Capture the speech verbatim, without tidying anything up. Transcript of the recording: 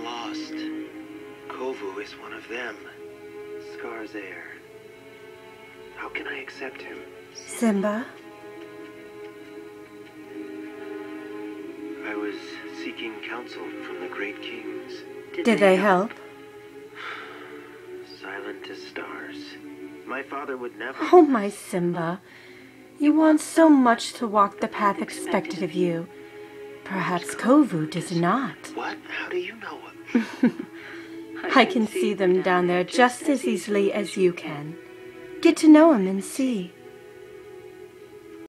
lost. Kovu is one of them. Scar's heir. How can I accept him? Simba? I was seeking counsel from the great kings. Did they help? Silent as stars. My father would never... Oh, my Simba. You want so much to walk the path expected of you. Perhaps Kovu does not. What? How do you know? I can see them down there just as easily as you can. Get to know him and see.